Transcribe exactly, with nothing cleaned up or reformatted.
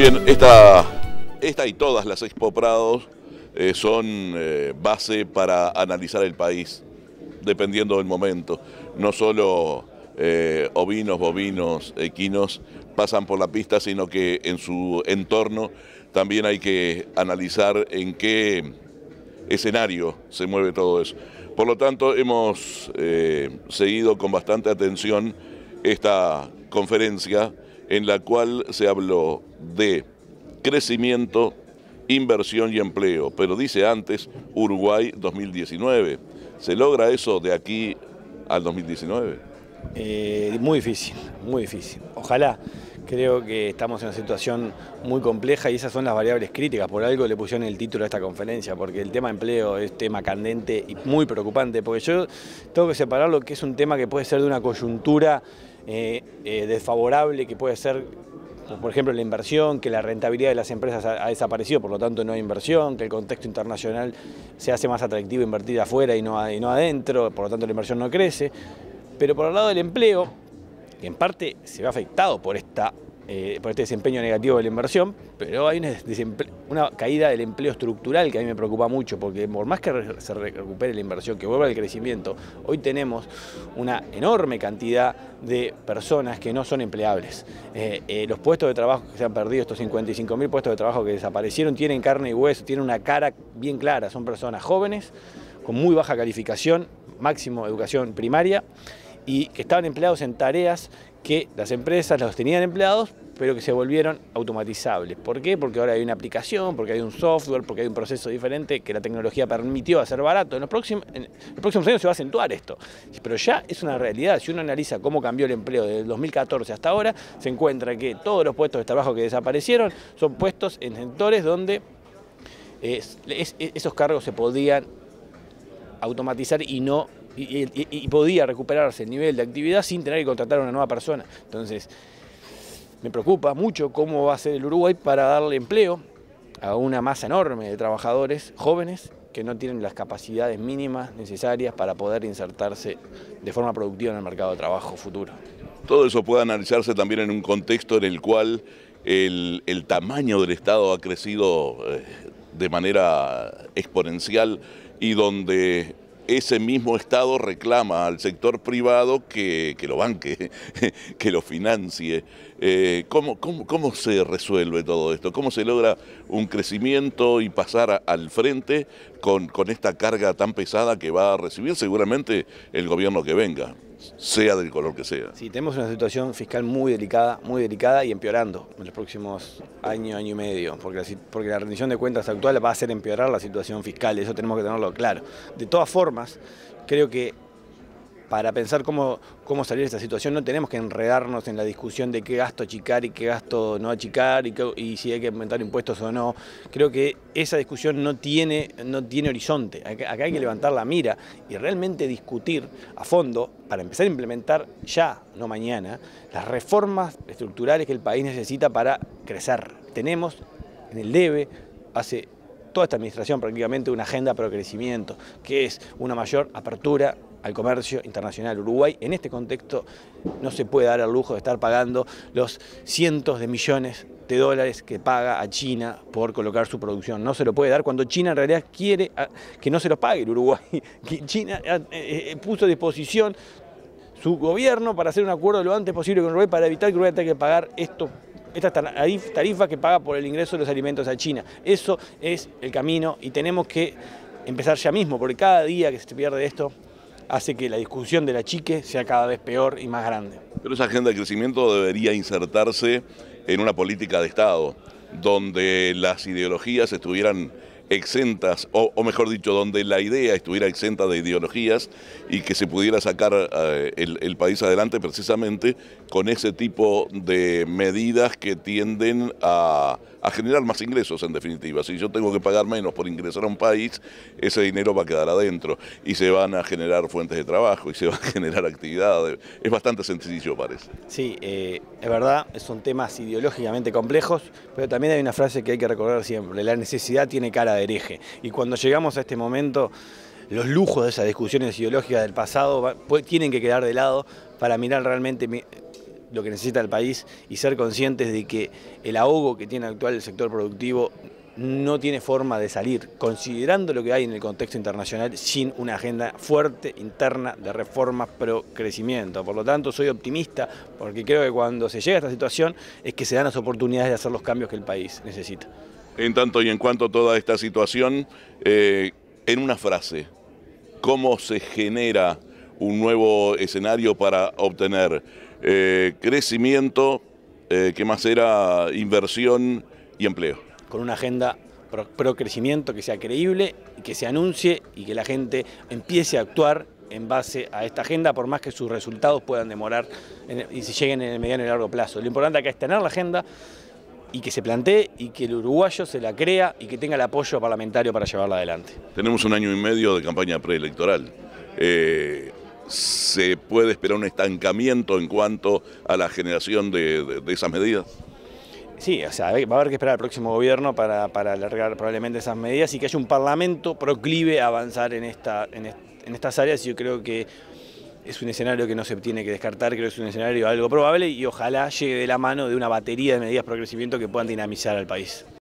Bien, esta, esta y todas las Expo Prados eh, son eh, base para analizar el país, dependiendo del momento. No solo eh, ovinos, bovinos, equinos pasan por la pista, sino que en su entorno también hay que analizar en qué escenario se mueve todo eso. Por lo tanto, hemos eh, seguido con bastante atención esta conferencia en la cual se habló de crecimiento, inversión y empleo, pero dice antes Uruguay dos mil diecinueve. ¿Se logra eso de aquí al dos mil diecinueve? Eh, muy difícil, muy difícil. Ojalá. Creo que estamos en una situación muy compleja y esas son las variables críticas. Por algo le pusieron el título a esta conferencia, porque el tema empleo es tema candente y muy preocupante, porque yo tengo que separar lo que es un tema que puede ser de una coyuntura eh, eh, desfavorable, que puede ser, por ejemplo, la inversión, que la rentabilidad de las empresas ha, ha desaparecido, por lo tanto no hay inversión, que el contexto internacional se hace más atractivo invertir afuera y no, y no adentro, por lo tanto la inversión no crece. Pero por el lado del empleo, que en parte se ve afectado por, esta, eh, por este desempeño negativo de la inversión, pero hay una, una caída del empleo estructural que a mí me preocupa mucho, porque por más que se recupere la inversión, que vuelva el crecimiento, hoy tenemos una enorme cantidad de personas que no son empleables. Eh, eh, los puestos de trabajo que se han perdido, estos cincuenta y cinco mil puestos de trabajo que desaparecieron, tienen carne y hueso, tienen una cara bien clara, son personas jóvenes, con muy baja calificación, máximo educación primaria, y que estaban empleados en tareas que las empresas los tenían empleados, pero que se volvieron automatizables. ¿Por qué? Porque ahora hay una aplicación, porque hay un software, porque hay un proceso diferente que la tecnología permitió hacer barato. En los próximos, en los próximos años se va a acentuar esto, pero ya es una realidad. Si uno analiza cómo cambió el empleo desde el dos mil catorce hasta ahora, se encuentra que todos los puestos de trabajo que desaparecieron son puestos en sectores donde es, es, esos cargos se podían automatizar y no Y, y, y podía recuperarse el nivel de actividad sin tener que contratar a una nueva persona. Entonces, me preocupa mucho cómo va a ser el Uruguay para darle empleo a una masa enorme de trabajadores jóvenes que no tienen las capacidades mínimas necesarias para poder insertarse de forma productiva en el mercado de trabajo futuro. Todo eso puede analizarse también en un contexto en el cual el, el tamaño del Estado ha crecido eh, de manera exponencial y donde ese mismo Estado reclama al sector privado que, que lo banque, que lo financie. Eh, ¿cómo, cómo, ¿Cómo se resuelve todo esto? ¿Cómo se logra un crecimiento y pasar a, al frente con, con esta carga tan pesada que va a recibir seguramente el gobierno que venga, sea del color que sea? Sí, tenemos una situación fiscal muy delicada, muy delicada y empeorando en los próximos año, año y medio, porque la, porque la rendición de cuentas actual va a hacer empeorar la situación fiscal, eso tenemos que tenerlo claro. De todas formas, creo que para pensar cómo, cómo salir de esta situación no tenemos que enredarnos en la discusión de qué gasto achicar y qué gasto no achicar y, qué, y si hay que aumentar impuestos o no. Creo que esa discusión no tiene, no tiene horizonte. Acá, acá hay que levantar la mira y realmente discutir a fondo, para empezar a implementar ya, no mañana, las reformas estructurales que el país necesita para crecer. Tenemos en el debe, hace toda esta administración prácticamente, una agenda para el crecimiento, que es una mayor apertura al comercio internacional. Uruguay en este contexto no se puede dar el lujo de estar pagando los cientos de millones de dólares que paga a China por colocar su producción. No se lo puede dar cuando China en realidad quiere que no se lo pague el Uruguay. China puso a disposición su gobierno para hacer un acuerdo lo antes posible con Uruguay para evitar que Uruguay tenga que pagar esto. Esta tarifa que paga por el ingreso de los alimentos a China. Eso es el camino y tenemos que empezar ya mismo, porque cada día que se pierde esto hace que la discusión de la chique sea cada vez peor y más grande. Pero esa agenda de crecimiento debería insertarse en una política de Estado, donde las ideologías estuvieran exentas, o, o mejor dicho, donde la idea estuviera exenta de ideologías y que se pudiera sacar eh, el, el país adelante precisamente con ese tipo de medidas que tienden a, a generar más ingresos en definitiva. Si yo tengo que pagar menos por ingresar a un país, ese dinero va a quedar adentro y se van a generar fuentes de trabajo y se va a generar actividad. Es bastante sencillo, parece. Sí, eh, es verdad, son temas ideológicamente complejos, pero también hay una frase que hay que recordar siempre: la necesidad tiene cara de hereje. Y cuando llegamos a este momento, los lujos de esas discusiones ideológicas del pasado va, pues, tienen que quedar de lado para mirar realmente lo que necesita el país y ser conscientes de que el ahogo que tiene actual el sector productivo no tiene forma de salir, considerando lo que hay en el contexto internacional, sin una agenda fuerte interna de reformas pro crecimiento. Por lo tanto, soy optimista porque creo que cuando se llega a esta situación es que se dan las oportunidades de hacer los cambios que el país necesita. En tanto y en cuanto a toda esta situación, eh, en una frase, ¿cómo se genera un nuevo escenario para obtener eh, crecimiento, eh, que más era inversión y empleo? Con una agenda pro, pro crecimiento que sea creíble, que se anuncie y que la gente empiece a actuar en base a esta agenda, por más que sus resultados puedan demorar en, y se lleguen en el mediano y largo plazo. Lo importante acá es tener la agenda y que se plantee y que el uruguayo se la crea y que tenga el apoyo parlamentario para llevarla adelante. Tenemos un año y medio de campaña preelectoral. Eh, ¿Se puede esperar un estancamiento en cuanto a la generación de, de, de esas medidas? Sí, o sea, va a haber que esperar al próximo gobierno para, para alargar probablemente esas medidas y que haya un parlamento proclive a avanzar en, esta, en, est, en estas áreas. Yo creo que es un escenario que no se tiene que descartar, creo que es un escenario algo probable y ojalá llegue de la mano de una batería de medidas pro crecimiento que puedan dinamizar al país.